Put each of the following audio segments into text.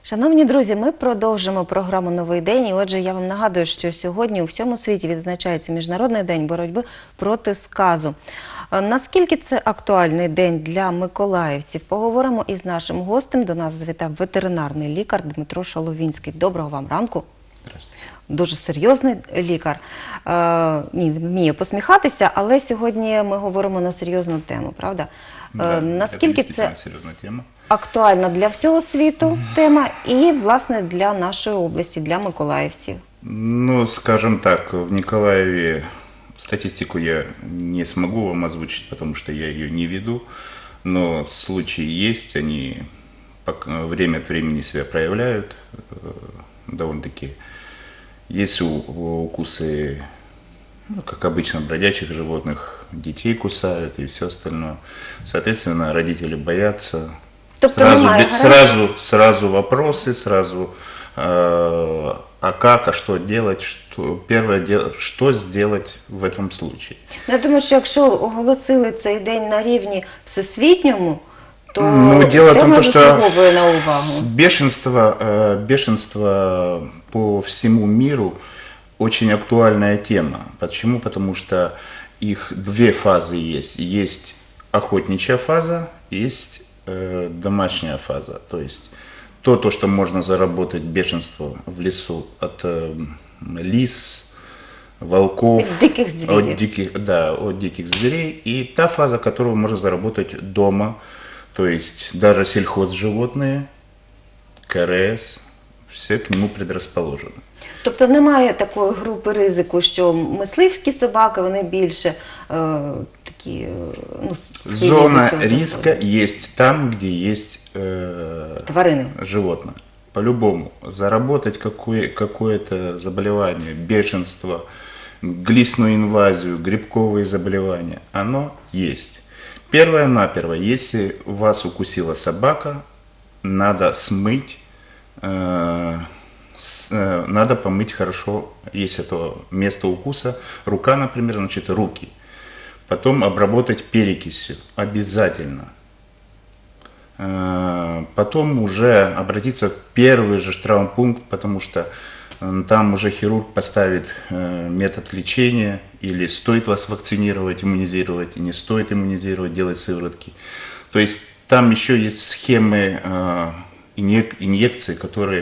Шановні друзі, ми продовжимо програму «Новий день». І отже, я вам нагадую, що сьогодні у всьому світі відзначається Міжнародний день боротьби проти сказу. Наскільки це актуальний день для миколаївців? Поговоримо із нашим гостем. До нас завітав ветеринарний лікар Дмитро Шаловінський. Доброго вам ранку. Здравствуйте. Дуже серйозний лікар. Ні, він вміє посміхатися, але сьогодні ми говоримо на серйозну тему, правда? Да, Наскільки это це серьезная тема. актуальна для всього світу тема і, власне, для нашої області, для миколаївців? Ну, скажем так, в Николаеве статистику я не смогу вам озвучить, потому что я ее не веду, но случаи есть, они время от времени себя проявляют, довольно-таки. Есть укусы, ну, как обычно, бродячих животных, детей кусают и все остальное. Соответственно, родители боятся. Сразу вопросы, сразу а как, а что делать, что сделать в этом случае. Я думаю, що якщо оголосили цей день на рівні всесвітньому, то дело в том, тема что заслуговує на увагу. Бешенство по всему миру очень актуальная тема. Почему? Потому что их две фазы есть. Есть охотничья фаза, есть домашняя фаза. То есть то, что можно заработать бешенство в лесу от лис, волков, От диких зверей. от диких зверей. И та фаза, которую можно заработать дома. То есть даже сельхозживотные, КРС, все к нему предрасположены. Тобто немає такої групи ризику, що мисливські собаки, вони більше такі, схильні до Зона цього риска заходу. есть там, где есть Тварини. животное. По-любому. Заработать какое-то заболевание, бешенство, глистную инвазию, грибковые заболевания, оно есть. Первое-наперво, если вас укусила собака, надо смыть, надо помыть хорошо, если это место укуса, рука, например, значит, руки. Потом обработать перекисью, обязательно. Потом уже обратиться в первый же травмпункт, потому что там уже хирург поставит метод лечения, или стоит вас вакцинировать, иммунизировать, не стоит иммунизировать, делать сыворотки. То есть там еще есть схемы инъекций, которые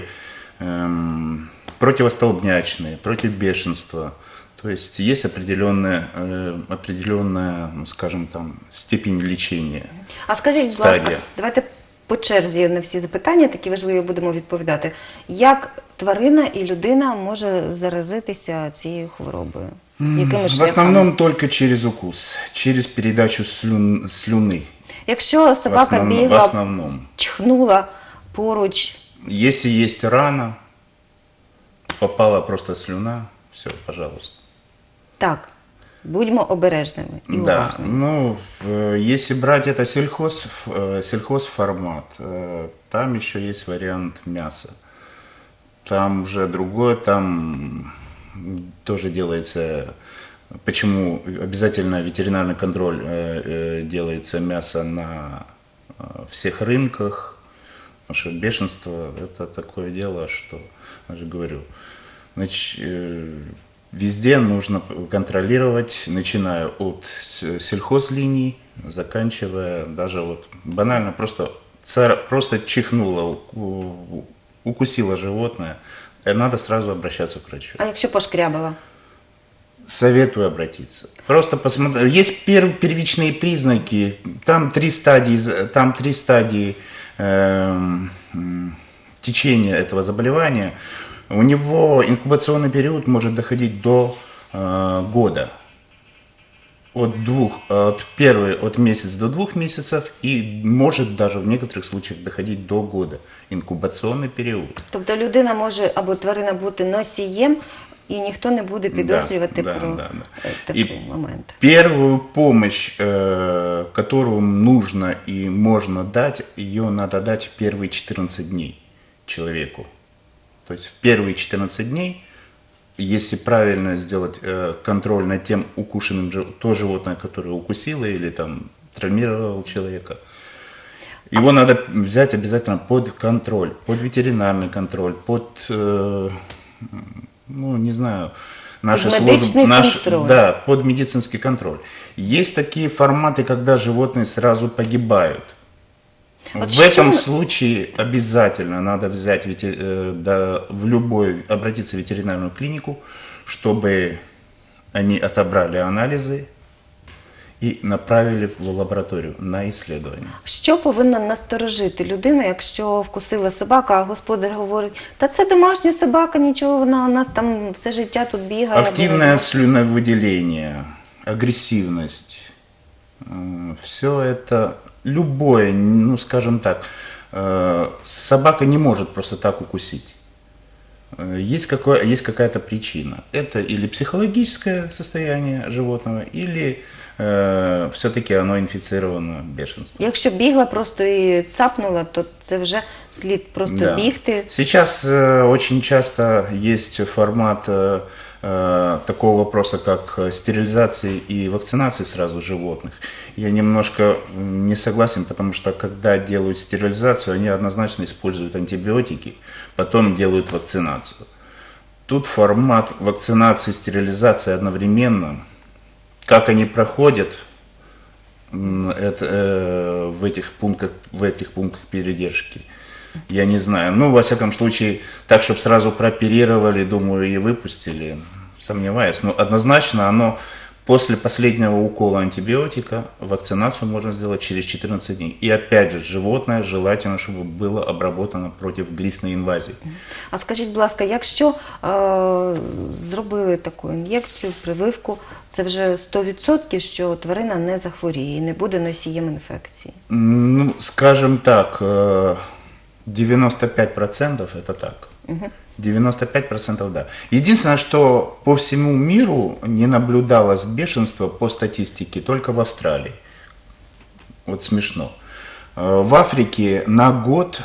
противостолбнячные, против бешенства. То есть есть определенная, скажем, там, степень лечения. А скажіть, будь ласка, давайте по черзі на всі запитання, такі важливі, будемо відповідати. Як тварина і людина може заразитися цією хворобою? Якими В шляхами? основном только через укус, через передачу слюны. Якщо собака В бігла, основном. чхнула поруч, Если есть рана, попала просто слюна, все, пожалуйста. так, будьмо обережними і Да, уважними. ну, если брать это сельхозформат, там еще есть вариант мяса. Там уже другое, там тоже делается, почему обязательно ветеринарный контроль делается мясо на всех рынках, потому что бешенство это такое дело, что, я же говорю, значит, везде нужно контролировать, начиная от сельхозлиний, заканчивая даже вот банально просто чихнуло, укусило животное, надо сразу обращаться к врачу. А якщо пошкрябала? Советую обратиться. Просто посмотреть. Есть первичные признаки, там три стадии течения этого заболевания. У него инкубационный период может доходить до года. От месяца до 2 месяцев и может даже в некоторых случаях доходить до года. Инкубационный период. Тобто людина може або тварина бути носієм, і ніхто не буде підозрювати про такий момент. Первую помощь, которую нужно и можно дать, ее надо дать в первые 14 дней человеку. То есть в первые 14 дней, если правильно сделать контроль над тем укушенным, то животное, которое укусило или там травмировало человека, Его надо взять обязательно под контроль, под ветеринарный контроль, под, ну, не знаю, наши Под медичный контроль. да, под медицинский контроль. Есть такие форматы, когда животные сразу погибают. Вот В этом чем- случае обязательно надо взять обратиться в ветеринарную клинику, чтобы они отобрали анализы і направили в лабораторію на исследование. Що повинно насторожити людину, якщо вкусила собака, а господар говорить, та це домашня собака, нічого, вона у нас там все життя тут бігає. або Активное вона- слюновыделение, агрессивность, все это любое, ну скажем так, собака не может просто так укусить. Есть какая-то причина. Это или психологическое состояние животного, или все-таки оно инфицировано бешенством. Якщо бігла просто і цапнула, то це вже слід просто Да. бігти. Сейчас очень часто есть формат такого вопроса, как стерилизации и вакцинации сразу животных. Я немножко не согласен, потому что когда делают стерилизацию, они однозначно используют антибиотики, потом делают вакцинацию. Тут формат вакцинации и стерилизации одновременно. Как они проходят в этих пунктах передержки, я не знаю. Ну, во всяком случае, так, чтобы сразу прооперировали, думаю, и выпустили, сомневаюсь. Но однозначно оно после последнего укола антибиотика вакцинацию можно сделать через 14 дней. И опять же, животное желательно, чтобы было обработано против глистной инвазии. А скажіть, будь ласка, якщо зробили таку ін'єкцію, прививку, це вже 100%, що тварина не захворіє і не буде носієм інфекції? Ну, скажем так, 95% это так. 95% да. Единственное, что по всему миру не наблюдалось бешенство по статистике только в Австралии. Вот смешно. В Африке на год,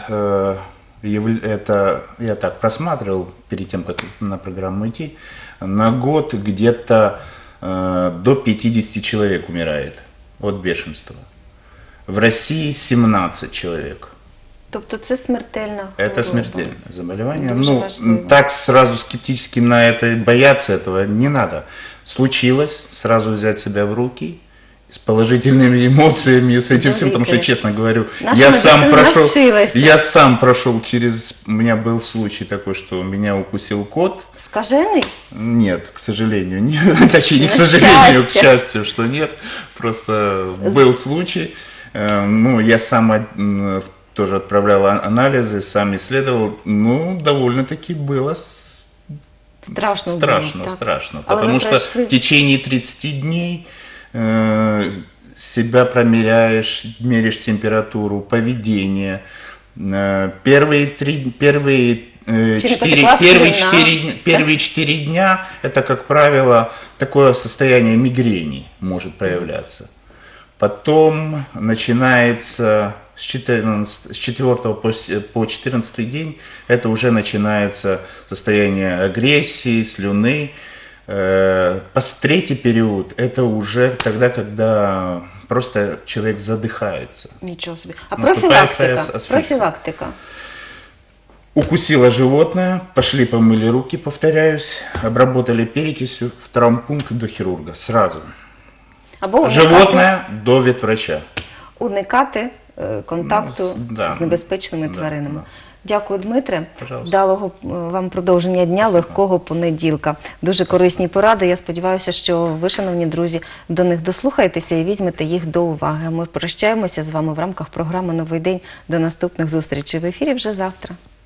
это я так просматривал перед тем, как на программу идти, на год где-то до 50 человек умирает от бешенства. В России 17 человек. Тобто це смертельна хвороба. Это смертельное заболевание. Дуже Ну, важливо. так сразу скептически на это бояться этого не надо. Случилось, сразу взять себя в руки с положительными эмоциями, с этим всем, потому что, Говорите. честно говорю, Наша я сам медицина прошел, навчилась. я сам прошел через, у меня был случай такой, что меня укусил кот. Скажений? Нет, к сожалению, нет. Точнее, не к На сожалению, к счастье. счастью, что нет. Просто был случай. Ну, я сам тоже отправлял анализы, сам исследовал. Ну, довольно-таки было Страшно було, страшно, так. страшно. Але ви Потому что пройшли. в течение 30 дней себя промеряешь, меряешь температуру, поведение. Первые Первый 4 дня это, как правило, такое состояние мигрени может проявляться. Потом начинается с 4 по 14 день, это уже начинается состояние агрессии, слюны. Третий период, это уже тогда, когда просто человек задыхается. Нічого собі. А Наступає профілактика? асфіксія. Профілактика. Укусило животное, пошли помыли руки, повторяюсь, обработали перекисью, в травмпункт до хирурга сразу. Або Животное до ветврача. уникати контакту Ну, да. з небезпечними Да, тваринами. да. Дякую, Дмитре. Пожалуйста. Вдалого вам продовження дня, легкого понеділка. Дуже корисні поради. Я сподіваюся, що ви, шановні друзі, до них дослухаєтеся і візьмете їх до уваги. А ми прощаємося з вами в рамках програми «Новий день». До наступних зустрічей в ефірі вже завтра.